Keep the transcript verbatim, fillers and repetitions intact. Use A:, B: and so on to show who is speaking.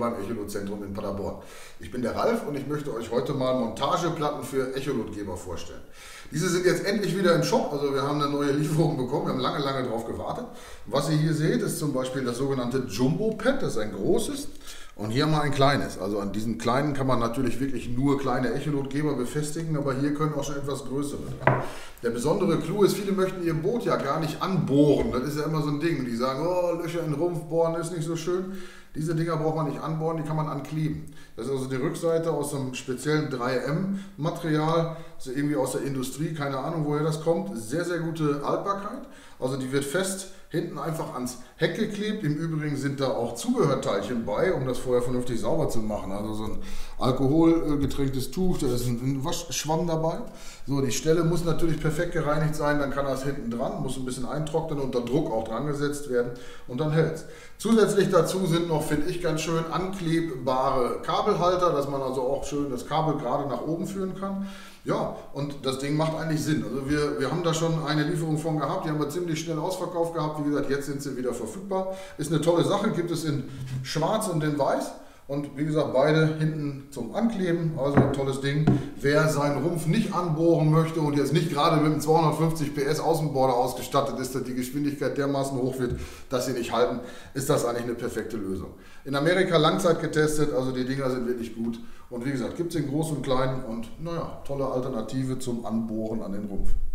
A: beim Echolot-Zentrum in Paderborn. Ich bin der Ralf und ich möchte euch heute mal Montageplatten für Echolotgeber vorstellen. Diese sind jetzt endlich wieder im Shop, also wir haben eine neue Lieferung bekommen, wir haben lange, lange drauf gewartet. Was ihr hier seht, ist zum Beispiel das sogenannte Jumbo-Pad, das ist ein großes. Und hier mal ein kleines. Also an diesen kleinen kann man natürlich wirklich nur kleine Echolotgeber befestigen, aber hier können auch schon etwas größere dran. Der besondere Clou ist, viele möchten ihr Boot ja gar nicht anbohren. Das ist ja immer so ein Ding. Die sagen, oh, Löcher in den Rumpf bohren ist nicht so schön. Diese Dinger braucht man nicht anbohren, die kann man ankleben. Das ist also die Rückseite aus einem speziellen drei M Material, also irgendwie aus der Industrie, keine Ahnung woher das kommt. Sehr, sehr gute Haltbarkeit. Also die wird fest hinten einfach ans Heck geklebt. Im Übrigen sind da auch Zubehörteilchen bei, um das vorher vernünftig sauber zu machen. Also so ein alkoholgetränktes Tuch, da ist ein Waschschwamm dabei. So, die Stelle muss natürlich perfekt gereinigt sein, dann kann das hinten dran, muss ein bisschen eintrocknen, unter Druck auch dran gesetzt werden und dann hält es. Zusätzlich dazu sind noch, finde ich ganz schön, anklebbare Kabelhalter, dass man also auch schön das Kabel gerade nach oben führen kann. Ja, und das Ding macht eigentlich Sinn. Also wir, wir haben da schon eine Lieferung von gehabt, die haben wir ziemlich schnell ausverkauft gehabt. Wie gesagt, jetzt sind sie wieder verfügbar. Ist eine tolle Sache, gibt es in schwarz und in weiß. Und wie gesagt, beide hinten zum Ankleben, also ein tolles Ding. Wer seinen Rumpf nicht anbohren möchte und jetzt nicht gerade mit einem zweihundertfünfzig P S Außenborder ausgestattet ist, dass die Geschwindigkeit dermaßen hoch wird, dass sie nicht halten, ist das eigentlich eine perfekte Lösung. In Amerika Langzeit getestet, also die Dinger sind wirklich gut. Und wie gesagt, gibt es in groß und klein und naja, tolle Alternative zum Anbohren an den Rumpf.